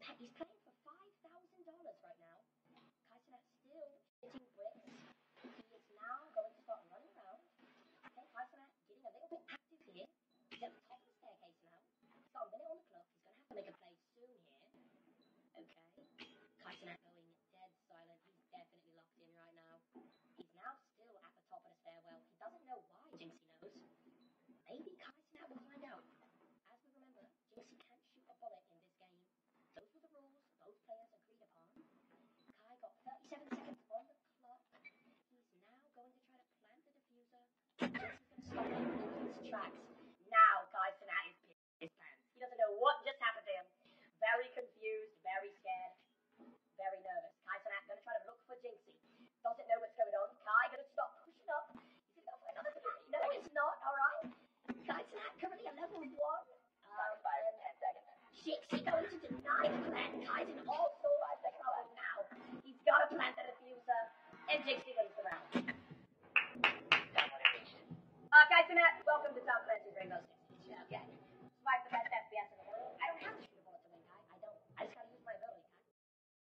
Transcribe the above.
He's playing for $5,000 right now. Kaisenat's still hitting bricks. He is now going to start running around. Okay, Kaisenat getting a little bit active here. He's at the top of the staircase now. He's got a minute on the clock. He's going to have to make a play soon here. Okay. Kaisenat going dead silent. He's definitely locked in right now. He's now still at the top of the stairwell. He doesn't know why. Jinxie knows. Maybe Kaisenat will find out. As we remember, Jinxie can't shoot a bullet in this game. Those were the rules both players agreed upon. Kai got 37 seconds on the clock. He's now going to try to plant the diffuser. Jinxie's going to stop him in his tracks. Now Kaisenat is pissed his pants. He doesn't know what just happened to him. Very confused, very scared, very nervous. Kaisenat going to try to look for Jinxie. Doesn't know what's going on. Kai going to stop pushing up. He's going to go for another diffuser. No, it's not. All right. Kaisenat currently at level 1. Expires in 10 seconds. Jinxie going to deny the plant. Kai's in all sorts of trouble now. He's got to plant the diffuser. And Jinxie wins the round. Someone reached. Kaisenat, welcome to Tom Clancy's Rainbow Six.